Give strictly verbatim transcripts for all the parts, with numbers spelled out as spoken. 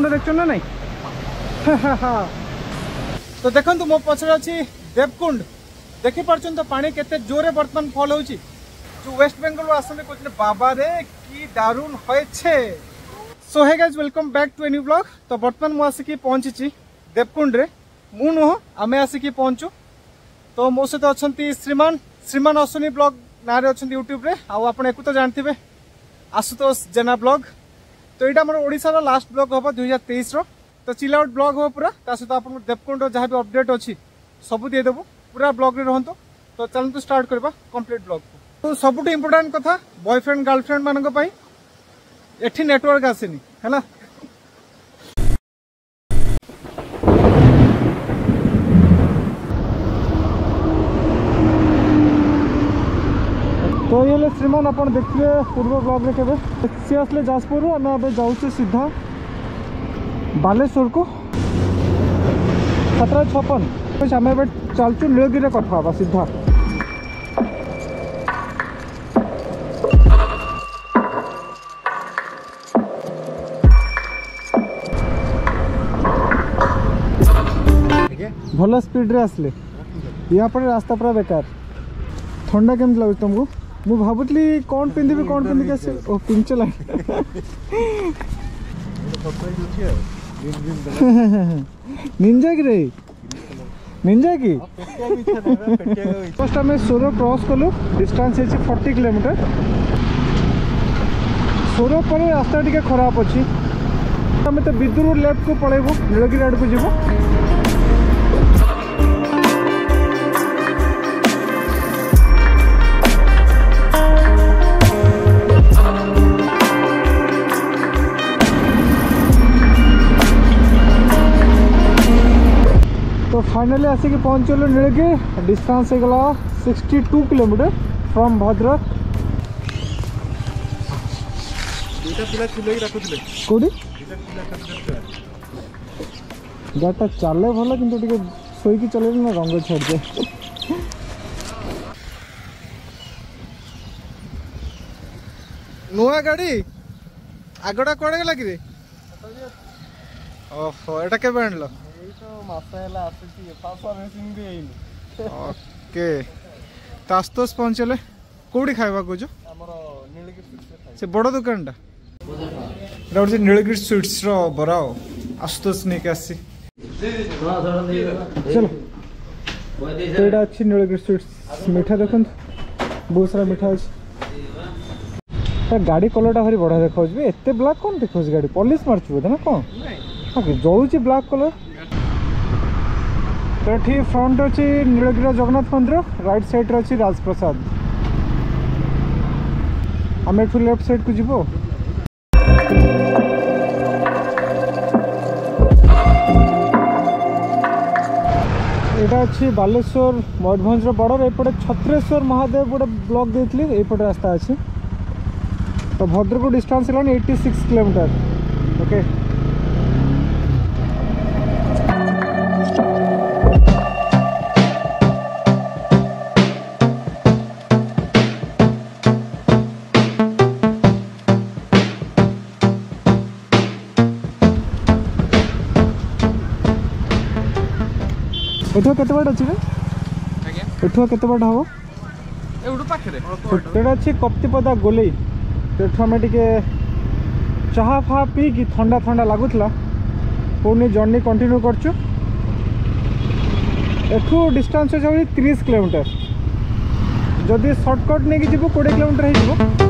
देखो ना नहीं तो देखो मो पछरे अच्छी देवकुंड देखी पार्छन तो पानी केते जोरे बर्तमान फॉल होची जो वेस्ट बेंगल आसने कहते बाबा रे की दारुण होइछे। So hey guys welcome back to a new blog. तो बर्तमान मु आसिकी पहुंची देवकुंड रे मु नुह आमे आसिकी पहुंचू। तो मो सहित अच्छा श्रीमान श्रीमान अश्विनी ब्लॉग ना अच्छा यूट्यूब रे आप एक तो जानते हैं आशुतोष जेना ब्लॉग। तो यहाँ मोर ओडिशा लास्ट ब्लॉग हम दुई हजार तेईस रो तो चिल आउट ब्लॉग हम पूरा ता सहित आप देवकुंड जहाँ भी अपडेट अच्छी सब देदेबू पूरा ब्लॉग रे रहंतो। तो चलते स्टार्ट करबा कंप्लीट ब्लॉग को। तो सबुठ इम्पोर्टाट कथा बॉयफ्रेंड गर्लफ्रेंड मान एठी नेटवर्क आसेनी है ना। तो ये श्रीमान आप देखिए पूर्व ब्लॉग में केवे सी आसले जाजपुर आम ए जाऊँ सीधा बालेश्वर को सतरा छपन आम ए चलचु नीलगिरी कथा सीधा। भल स्पीड रे आसले या पर रास्ता पूरा बेकार ठंडा केमती लगे तुमको मु भावुली कौन पिंधि कौन पिंधिक आसे ओ पिंच ला निंजा कि रे निंजा कि फर्स्ट आम सोर क्रॉस कलु डिस्टेंस है चालीस किलोमीटर। सोर पर रास्ता टी खराब अच्छी आम तो विदुर लेफ्ट को पलैबू नीलगिरी आड़ को जीवु। तो फाइनली आसिक पहुँचल नीलगिरी डिस्टेंस गला बासठ किलोमीटर फ्रॉम भद्रक। कौटी गाड़ी चले भल कि शोक चले ना रंग छाड़ दे। नुआ गाड़ी आगटा कड़े गला कि ओहो एटा के आनल ओके तो आस्तोष पहुँचले कौटी खावा कौच से बड़ दुकान टा गोटे नीलगिरी स्वीट्स रो बरा आस्तोष नहीं आसी चलो तो यहाँ अच्छी नीलगिरी स्वीट्स मिठा देखो बहुत सारा मिठा अच्छे गाड़ी कलर भारी बढ़िया देखा एत ब्लाक कौन देखा गाड़ी पॉलिश मार्च बोधे ना कौन जलुची ब्लाक कलर। तो ये फ्रंट अच्छी नीलगिरी जगन्नाथ मंदिर राइट साइड अच्छी राजप्रसाद आम एठू लेफ्ट साइड को जीवो। यहाँ अच्छी बालेश्वर मयूरभंज बॉर्डर एपटे छत्रेश्वर महादेव गोटे ब्लॉक देती एपटे रास्ता अच्छी। तो भद्रक को डिस्टेंस है छियासी किलोमीटर ओके। एठुआ केते बाट अछि रे आज्ञा एठुआ केते बाट हबो एउडु पाखरे तेडा अछि कप्तिपदा गोलेई। एठु हमें टिके चाहा फा पी कि ठंडा ठंडा लगुला पुणी जर्नी कंटिन्यू करछु। एठु डिस्टेंस है तीस किलोमीटर जदि शॉर्टकट नहीं जीव बीस किलोमीटर हो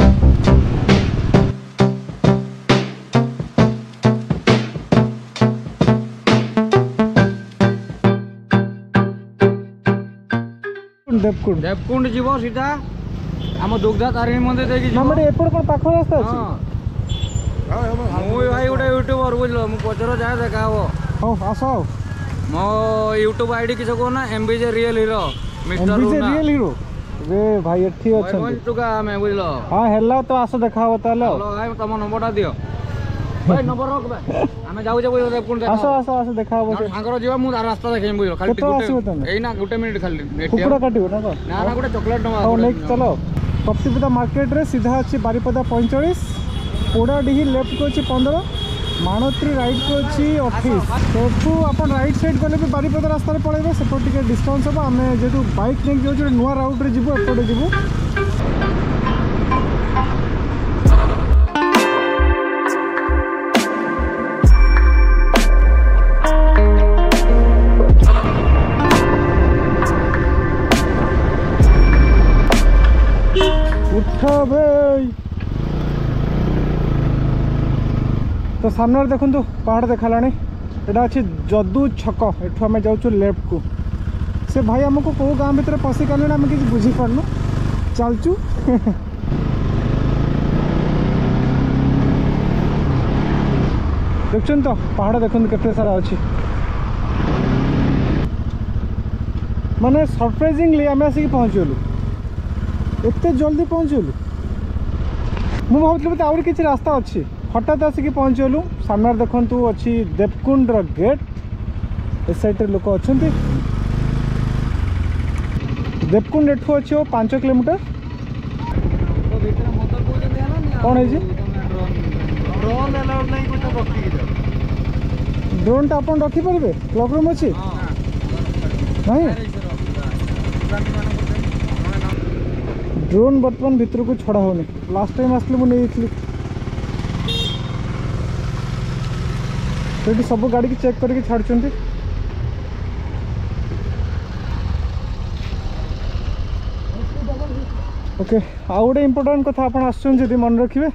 देवकुंड देवकुंड जीव सीधा आम दुग्धा तारिणी मंदिर देखी हमरे एपड़ कोन पाखो रास्ता अछि मु भाई गोटे यूट्यूबर बुझलो मु पचर जाए देखा हो हो आसो मो यूट्यूब आईडी किछ को ना MBJ real hero mister MBJ real hero रे भाई एठी अछि कोन टुका हमें बुझलो हां हेला तो आसो देखाव तालो हेलो भाई तम नंबरटा दियो भाई नंबर रख बे हमें जाउ जे बुझलो देवकुंड देखा आसो आसो आसो देखाव से सागर जीवा मु रास्ता देखे बुझलो खाली गुटे एई ना गुटे मिनिट खाली कुकुड़ा काटिबो ना ना ना गुटे चॉकलेट नमा हो नेक्स्ट चलो कप्तिपदा मार्केट रे सीधा अछि बारिपदा पैंतालीस पोड़ाडीही लेफ्ट को अछि पंद्रह माणोत्री राइट को अच्छी अठीस तो आप राइट साइड गले भी बारीपदा रास्तार पड़े से डिस्टेंस हम आम जेहतु बैक नहीं जाऊँ नुआ राउट्रे जीव एपटे जीवु भाई तो सामने देखो पहाड़ देखला यहाँ अच्छी जदू छक एठू आम जाऊँ लेफ्ट को से भाई आमको कौ गाँ भर पशि गले आम कि बुझीपारनु चलचु देखुन तो पहाड़ देखते केते सारा अच्छी माने सरप्राइजिंगली आम आसिक पहुँचगलु एते जल्दी पहुँचगलु मु भावुली आउरी किसी रास्ता अच्छी हठात आसिक पहुँचगलु सामने देखु अच्छी देवकुंड गेट ए साइड लोक अच्छा देवकुंड एठू अच्छी पांच किलोमीटर कौन है ड्रोन टा अपन रखिपारे क्लब रूम अच्छी नहीं ड्रोन बर्तमान भितर को छड़ा होनी लास्ट टाइम आसले मुझे तो सब गाड़ी की चेक करके छाड़ुंट ओके आउ गोटे इम्पोर्टाट कथा आप आसुँच मन रखिए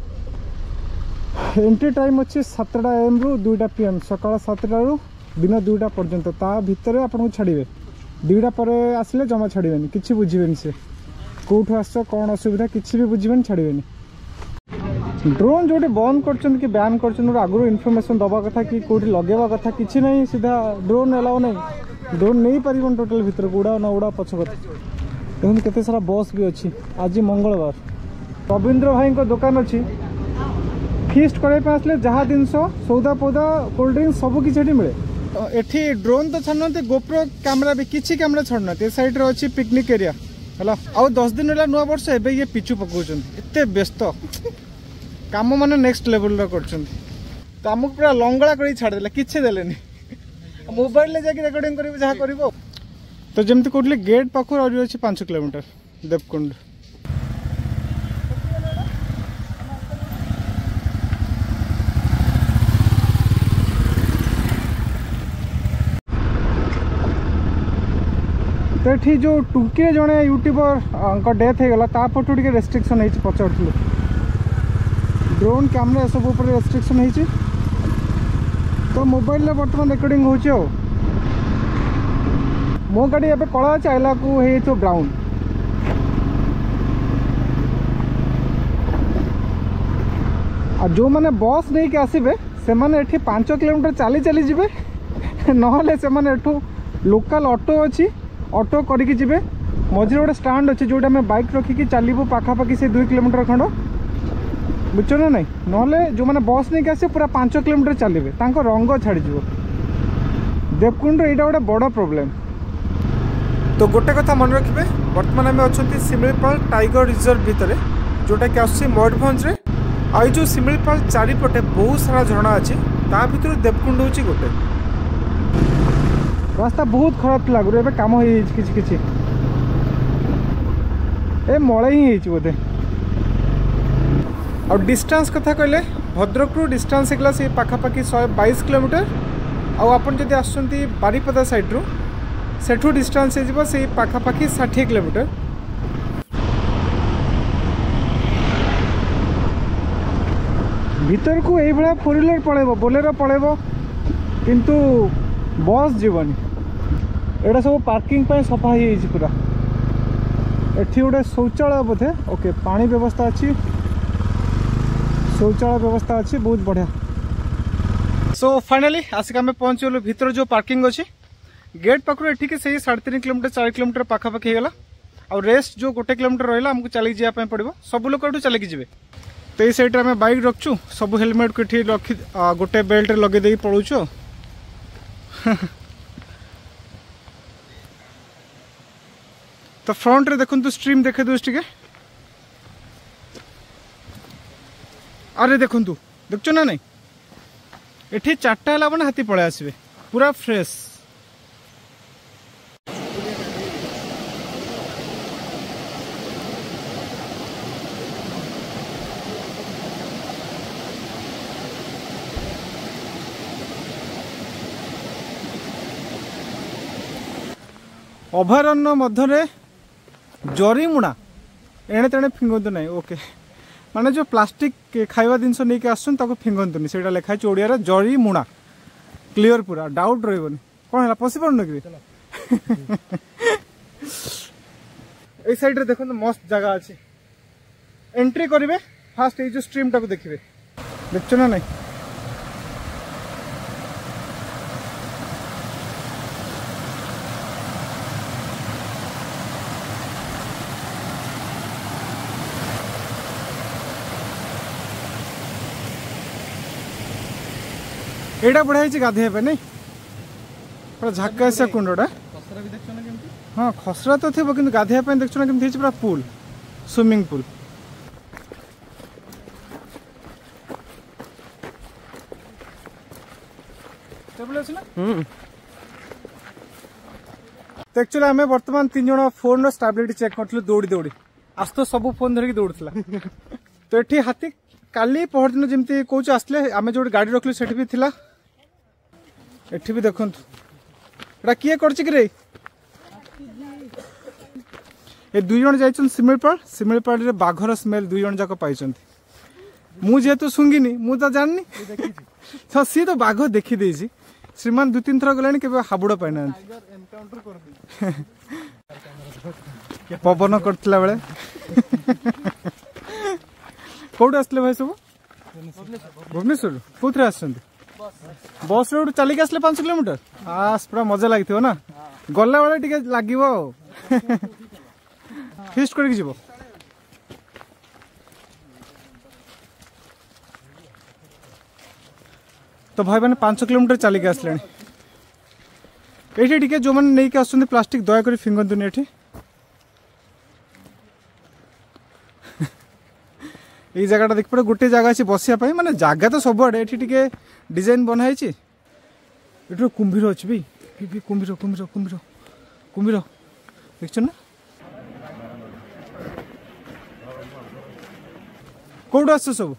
एंट्री टाइम अच्छी सातटा एम रु दुईटा पी एम सकाल सातटा रु दिन दुईटा पर्यंत ता भितर आपको छाड़े दुईटा पर आसिले जमा छाड़े कि बुझे से कौटू आस कौन असुविधा किसी भी बुझे छाड़े ड्रोन जो बंद कर बैन कर आगुरी इनफर्मेशन दवा कथा कि कौटी लगेवा कथा किसी ना सीधा ड्रोन एलाउ नहीं ड्रोन नहीं पार टोटाल भितर को उड़ा न उड़ा पछ कथा देखते केते सारा बस भी अच्छी आज मंगलवार रवींद्र भाई को दुकान अच्छी फिस्ट करने आसले जहाँ जिनस सौदा पौदा कोल्ड ड्रिंक्स सब किसी मिले एठी ड्रोन तो छाड़ना गोप्रो कैमेरा भी किसी कैमेरा छाड़ना साइड रे अच्छी पिकनिक एरिया है आउ दस दिन है नुआ वर्ष एवं ये पिचु पकाउछन व्यस्त काम माने नेक्स्ट लेवल कर तो आमको पूरा लंगड़ा कर छाड़देला किसी देलेनी मोबाइल जाके रेकर्डिंग कर जहाँ कर तो जमती कहते गेट पाखर आज अच्छी पांच किलोमीटर देवकुंड तो ये जो टुंकी जड़े यूट्यूबर डेथ हो गला तापटू टे रेस्ट्रिक्शन है पचारू ड्रोन कैमेरा सब ऊपर रेस्ट्रिक्शन है तो मोबाइल बर्तमान रेकर्डिंग हो मो गाड़ी एवं कला आइला को है ग्राउंड आ जो मैंने बस नहीं के आसबे से माने एठी पांच किलोमीटर चली चली जिबे नहले से माने एठू लोकल ऑटो अच्छी ऑटो करके जिबे मझे गोटे स्टाण्ड अच्छे जोटा आम बाइक रखिकी चलू पाखापाखि से दुई किलोमीटर खंड बुझ ना नहीं नहले जो मैंने बस नहीं आसे पूरा पांच किलोमीटर चलिए रंग छाड़ देवकुंड यहाँ गोटे बड़ प्रोब्लेम तो गोटे कथा मन रखिए बर्तमान आम अच्छा सिमिलीपाल टाइगर रिजर्व भितर जोटा कि आस मयूरभंज आई जो सिमिलीपाल चारिपटे बहुत सारा झरणा अच्छी ता भर देवकुंड हूँ गोटे रास्ता बहुत खराब थी आगुरी कम हो कि ए मल ही बोधे आ डिस्टेंस कथा कहले भद्रक रु डिस्टेंस होगा से पाखापाखि शहे बैश किलोमीटर आपन जदि आसुँच बारीपदा साइड रु सेठू डिस्टेंस से पाखापाखि षाठी किलोमीटर भीतर को यही फोर व्हीलर पड़ेब बोलेरो पड़ेब किंतु बस जीवनी एटा सब पार्किंग पे सफा हो पूरा एठी गोटे शौचालय बोधे ओके पानी व्यवस्था अच्छी शौचालय व्यवस्था अच्छी बहुत बढ़िया सो फाइनली आसिक आम पहुँच गलु भीतर जो पार्किंग अच्छी गेट पाखु एठिक से साढ़े तीन किलोमीटर चार किलोमीटर पाखापाखि होगा आ रेस्ट जो गोटे किलोमीटर रहा आमको चल जावाई पड़ो सब लोग ये चलिकी जी तो ये साइड आम बैक रखु सब हेलमेट को ये रखी गोटे बेल्ट लगे पड़ोचु तो फ्रंट रे देखु स्ट्रीम देखे दूस टे अरे देखु देखु ना नहीं एठी चारटा है मैंने हाथी पलि आसबे पूरा फ्रेश। अभयारण्य मध्य जरीमुणा एणे तेणे फिंगंतु नहीं। ओके माने जो प्लास्टिक खाइबा जिनस नहीं के आसुन ताको फिंगंतुनी सेटा लिखा है ओडिया रे जरीमुणा। क्लियर पूरा डाउट रहबनी कोन हला पसी पड़न कि ए साइड रे देखो मस्त जगह अछि। एंट्री करिवे फास्ट ए जो स्ट्रीम टाको देखिबे देखछो ना नहीं। एटा बढ़िया गाधे नहीं पूरा झाक्का कुंडा हाँ खसरा तो थी कि गाधे देखो ना केमती पूरा पूल स्विमिंग पूल। तो एक्चुअली आम बर्तमान तीन जन फोन स्टेबिलिटी चेक करूँ दौड़ी दौड़ी आज तो सब फोन धरिकी दौड़ूला। तो ये हाथी काली पहर दिन जमी कौच आसले आम जो गाड़ी रखलु से भी थिला। एठी भी देखो एटा किए करछि कि रे ए दुई जन जाइछन सिमिलपाल सिमिलपाल रे बाघर स्मेल दुई जन जाक पाइछन्ति। मु जेतु सुंगिनी मु तो जाननी तो सी तो बाघ देखि देछि। श्रीमान दु तीन थर गलानी केबे हाबुड़ पाइना एनकाउंटर कर दी पवन करथिला बेले कोड आसले भाई सब भुवनेश्वर कोथरे आछन्ति बस रोड चलिक आसले पांच किलोमीटर आस पूरा मजा लगी ना गला बेले टिके लागिवो फिस्ट करके जीवो। तो भाई मैंने पांच किलोमीटर चलिक आसले ये टिके जो मैंने नहीं के आसुंदी प्लास्टिक दया करी फिंगंतुनी एठी। ये जगह देख पड़े गोटे जगह अच्छी बसिया माने जगह तो सबुआड़े ये टिके डिजाइन बनाई ये कुंभीर अच्छी भी कुंभीर कुंभीर कुंभीर कुंभीर देख ना कौट आस सब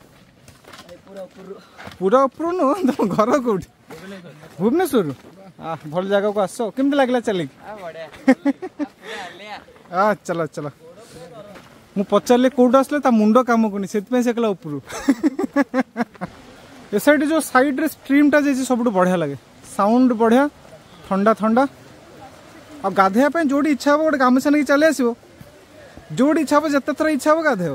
पूरा उपर नु तुम घर कौट भुवनेश्वर भल जगह को आस केमती लगला चलिक आ चलो चलो मु पचारे कौट आसले ता मुंड काम करनी से कला उपरू। ए साइड जो साइड रे स्ट्रीम टा जाइए सब बढ़िया लगे साउंड बढ़िया ठंडा ठंडा आ गाधे जोड़ी इच्छा हो गोटे गामछा नहीं चले आसो जोड़ी इच्छा हो जिते थर इच्छा हो गाधे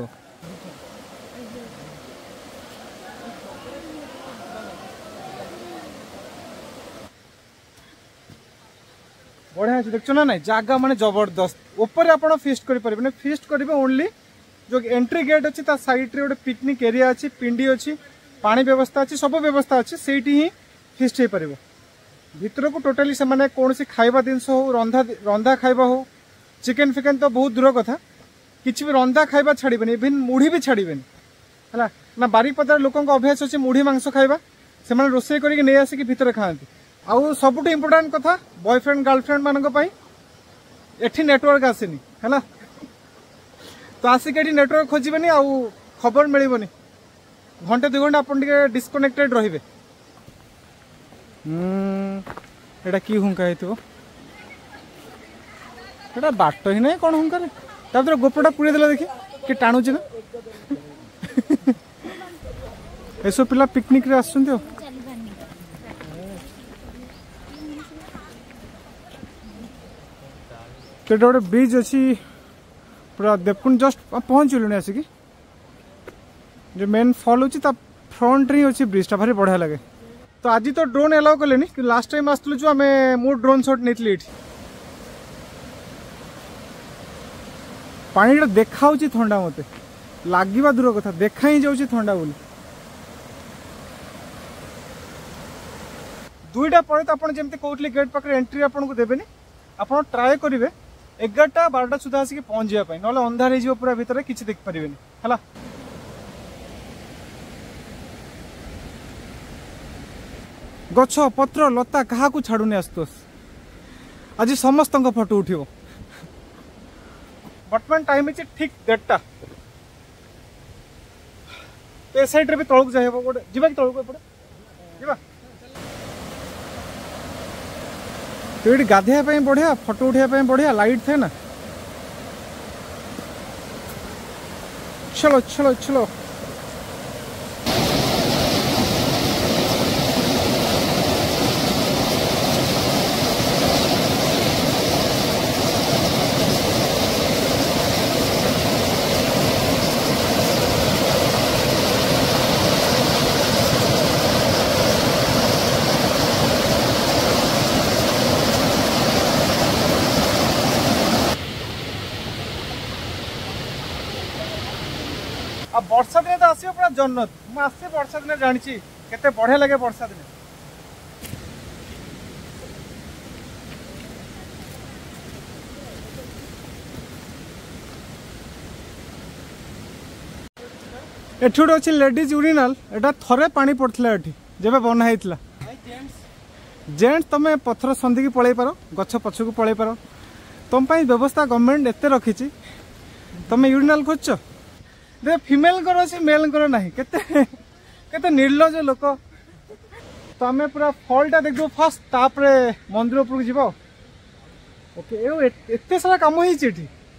बढ़िया अच्छे देखो ना नहीं जगह माने जबरदस्त ऊपर आप फिस्ट करें फिस्ट करेंगे ओनली जो एंट्री गेट अच्छी साइड रे गोटे पिकनिक एरिया अच्छी पिंडी अच्छी पानी व्यवस्था अच्छी सब व्यवस्था अच्छी से ही फिस्ट हो पार भीतर को टोटाली से माने कौन सी खाइबा जिनस हो रंधा रंधा खाइबा हो चिकेन फिकेन तो बहुत दूर कथा किसी भी रंधा खाइबा छाड़बे इवन मुढ़ी भी छाड़बे है ना बारिपदार लोक अभ्यास अच्छे मुढ़ी मांस खाइबा से रोषे करके नहीं आसिक भितर खाती आउ सबुठ इम्पोर्टाट कथा बॉयफ्रेंड गर्लफ्रेंड मान एठी नेटवर्क आसेनी है ना तो आसिक एठी नेटवर्क खोजबेनी आउ खबर मिलबनी घंटे दु घंटा अपन डिस्कनेक्टेड रहिबे। हम्म एटा की हुंका हेतो एटा बाट ही नहीं कौन हुंका रे तापर गोपटा पुरे देला देखि कि टाणुची ना एसो पिला पिकनिक रे आछुंती तो गोटे ब्रिज अच्छी पूरा देवकुंड जस्ट पहुँचलुनि आसिक जो मेन फॉल होची ता फ्रंट रे अच्छी ब्रिजटा भारी बढ़िया लगे। तो आज तो ड्रोन एलाउ कले कि लास्ट टाइम आसलु जो आम मु ड्रोन शॉट नहीं पानी देखा थंडा मत लगे दूर कथा देखा ही जाऊँ थंडा बोली दुईटा पर तो आपन जमती कहते गेट पाखे एंट्री आपको देवेनि आप ट्राए करेंगे एगारटा बारटा सुधा आसिक पहुँच जावाई ना अंधार हो पूरा भितर किसी देख पारे है गछ पत्र लता क्या छाड़ुनी आशुतोष आज समस्त फोटो उठियो। बर्तमान टाइम है ठीक डेढ़टा तो ए साइड रे भी तलक जाए गोटे जीवा कि तलक एपटे जीवा तो ये गाधेया बढ़िया फोटो उठाई बढ़िया लाइट थे ना। चलो चलो चलो अब वर्षा दिन तो आसो पूरा जन्नत मुझे वर्षा दिन जानी केते बढ़िया लगे वर्षा दिन। एठी गोटे अच्छे लेडीज यूरिनाल एटा थरे पानी पड़ता एठी जब बना होता जेंट्स तुम पथर संधि की पलि पार गछ पछक पलि पार तुम व्यवस्था गवर्नमेंट एत रखी तुम यूरिनाल खोज दे फीमेल कर अच्छी मेल कर ना केते केते निर्लज लोक तो आम पूरा फलटा देखो फास्ट तापर मंदिर उपरक जीव। ओके एत सारा कम होती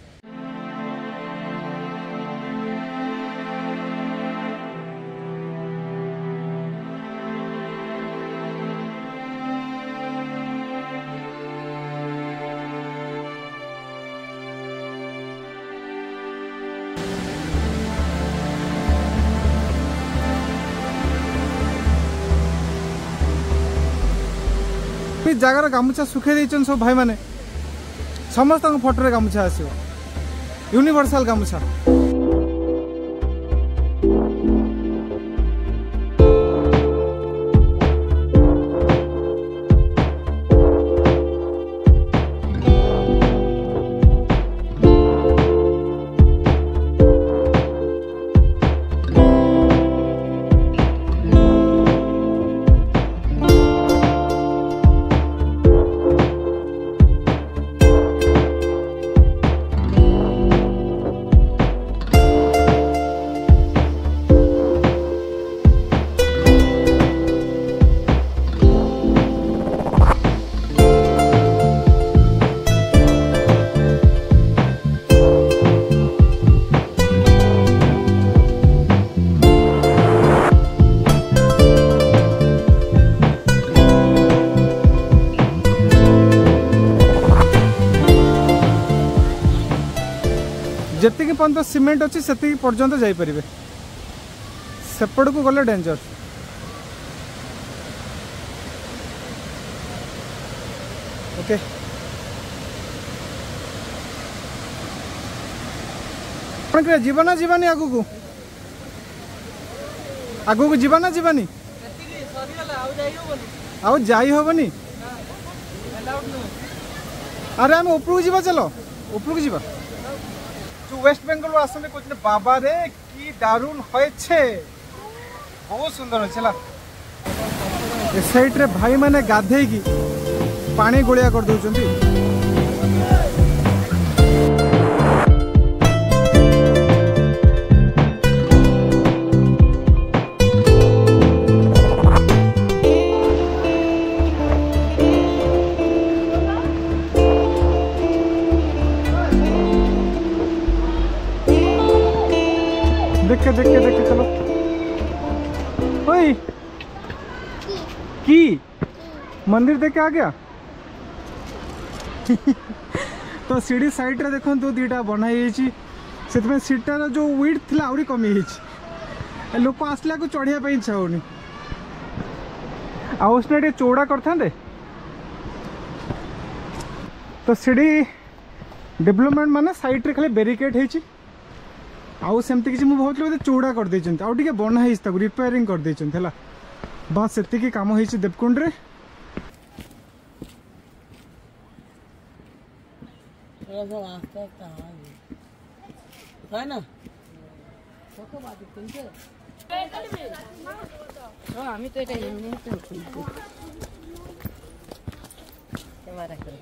जगार गामुछा सुखे देचन सब भाई माने समस्त फोटो गामुछा आसो यूनिवर्सल गामुछा। जेतिकी पर्यंत सीमेंट अच्छी से पर्यंत जापरे सेपट को गले डेंजर। ओके कौन जीवाना जीवानी आगु को आगु को जीवाना जीवानी आउ जाई होबनी। अरे आम उपरକୁ ଯିବା चलो उपरକୁ ଯିବା। जो वेस्ट बेंगल आसने कहते बाबा रे की दारुण होइछे बहुत सुंदर अच्छे ए साइड रे भाई माने गाधे की पानी गोलिया कर दउचंती। देखे देखे देखे चलो ओए की मंदिर देखे आ गया तो सीढ़ी साइड रे देखो तो दीटा बनाई से सीटार जो विड्थ थिला आउरी कमी लोक आसला को चढ़िया पे इच्छा होनी आउसने टे चौड़ा करते तो सीढ़ी डेवलपमेंट माने साइड रे खाली बेरिकेड है आउ सेमती किसी मुझे भावुली बोधे चौड़ा कर देइछन्ति आउ टिके बना है रिपेयरिंग कर देइछन्ति हला बस सेतिकी काम होइछि देवकुंड रे। আমি তো এটা এমনি তো ক্যামেরা করে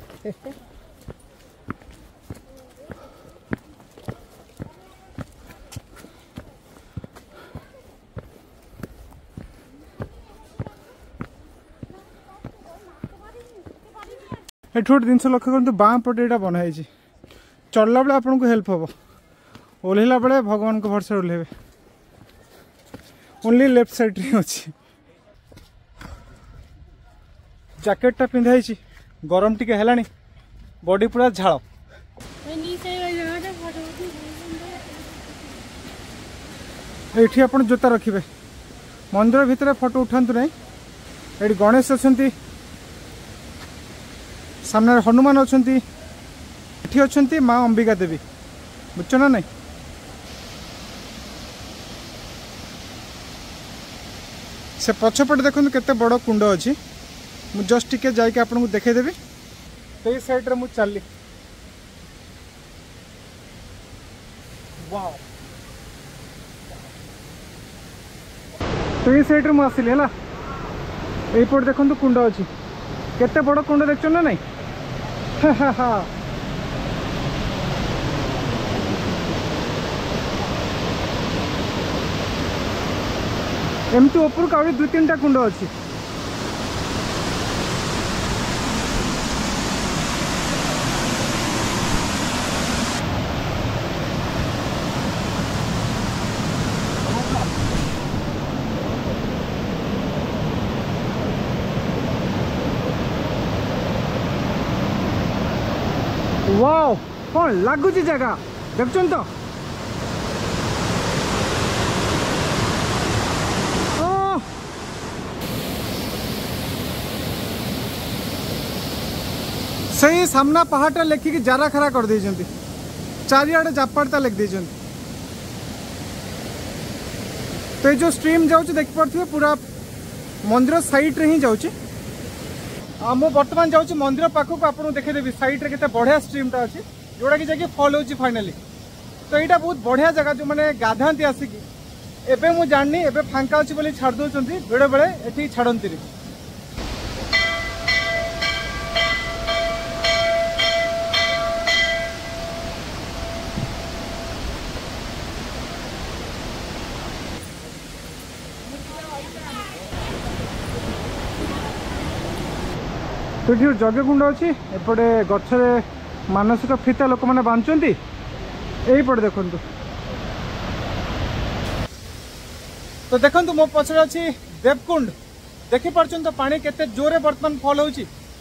एठू गोटे जिन लक्ष्य करते बाँ पटे यहाँ बनाई चलला बेले आपको हेल्प हम ओल्ला बेले भगवान को भरसा ओल्हे ओनली लेफ्ट साइड रे अच्छी जैकेटा पिंधाई गरम टिके है बॉडी पूरा झाड़ ये आप जोता रखिए मंदिर भितर फोटो उठातु ना ये गणेश अच्छा सामने हनुमान अच्छा ये अच्छा माँ अंबिका देवी बुझ ना नहीं से पछपटे देखो केते बड़ कुंड अच्छी मु जस्ट टिके जाके आपको देखदेवी तो ये साइड रे मु चली वाओ तो ये साइड रे मु आसिली है यहीपट देखो कुंड अच्छी केते बड़ कुंड देख ना नहीं एमती ऊपर का दुई तीन टा कुंड अच्छी वाओ कौन लगुच जगह देखुन तो सही सामना पहाड़ा लेखिकी जारा खरा कर दे चारिआडे जापाड़ता लिख दे तो ये जो स्ट्रीम जाऊँ देख पारे पूरा मंदिर साइड रे ही जाऊँ मु बर्तमान जाऊँ मंदिर पाखक आपको देखेदेवी साइड रे केते बढ़िया स्ट्रीमटा अच्छी जोड़ा कि जाकि फॉल हो फाइनाली तो यहाँ बहुत बढ़िया जगह जो मैंने गाधाती आसिकी एबे मु जाननी एबे फांका अच्छी बोली छाड़ दौरान बेले बेले ये छाड़ती तो ये जगकुंड अच्छी एपटे गचरे मानसिक फिता लोक मैंने बांधुंट यहीपटे देखु तो देखो मो पछड़े अच्छी देवकुंड देखिपार तो पानी केते जोरे बर्तमान फॉल हो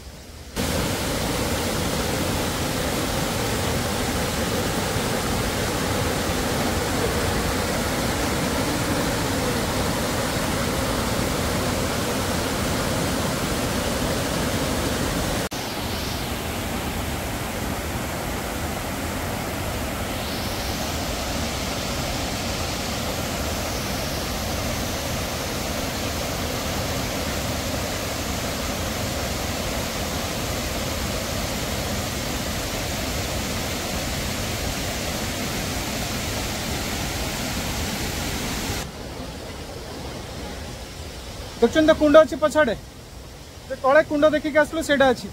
देखते कुंड अच्छी पछाड़े तले कुंड देखिक आसलु से अच्छी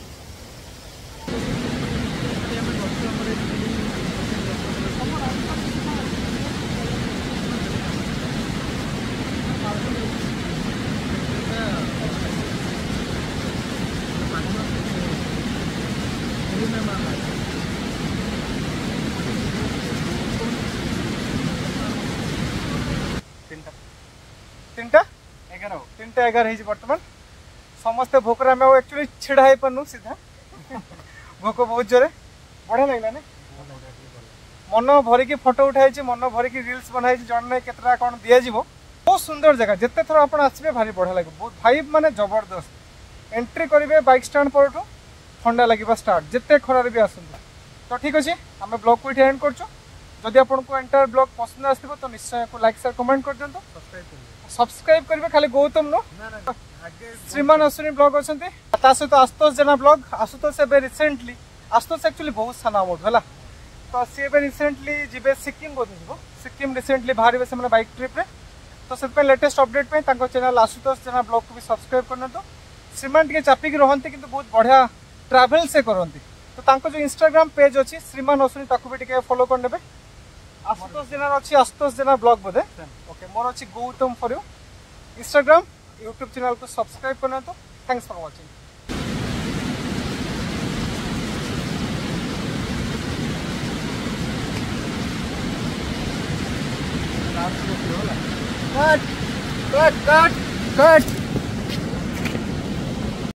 तीन टा तीन टा एगार बर्तमान समस्ते भोकर आम एक्चुअली छिड़ा हो पार्नु सीधा भोक बहुत जोरे बढ़िया लगला ना मन भरिकी फोटो उठाई मन भरिकी रील्स बनाई जन ना केतटा कौन दिज्व बहुत सुंदर जगह जिते थर आप आसबे भारी बढ़िया लगे बहुत भाइब माने जबरदस्त एंट्री करेंगे बैक स्टैंड पर ठंडा लगे स्टार्ट जिते खरार भी आसतु तो ठीक अच्छे आम ब्लॉग को ये एंड करूँ जदि आपको एंटायर ब्लॉग पसंद आसो तो निश्चय लाइक शेयर कमेंट कर दिखाँ सब्सक्राइब करेंगे खाली गौतम नो श्रीमान अश्विनी ब्लॉग अच्छा सहित आशुतोष जेना ब्लॉग आशुतोष ए रिसेंटली आशुतोष एक्चुअली बहुत साना मोट है तो सी ए रिसेंटली जी सिक्किम बोधे जी सिक्किम रिसेंटली बाहर से बाइक ट्रिप रे तो से लेटेस्ट अपडेट पे तांको चैनल आशुतोष जेना ब्लॉग को भी सब्सक्राइब करना। तो श्रीमान टे चापिक रहती कि बहुत बढ़िया ट्रावेल से करती। तो तांको जो इंस्टाग्राम पेज अच्छी श्रीमान अश्विनी ताकू भी टे फॉलो करने। आशुतोष जेना अच्छी आशुतोष जेना ब्लॉग बोधे ओके मोर अच्छी Gautam for you Instagram YouTube channel को सब्सक्राइब करना। तो thanks for watching. Cut cut cut cut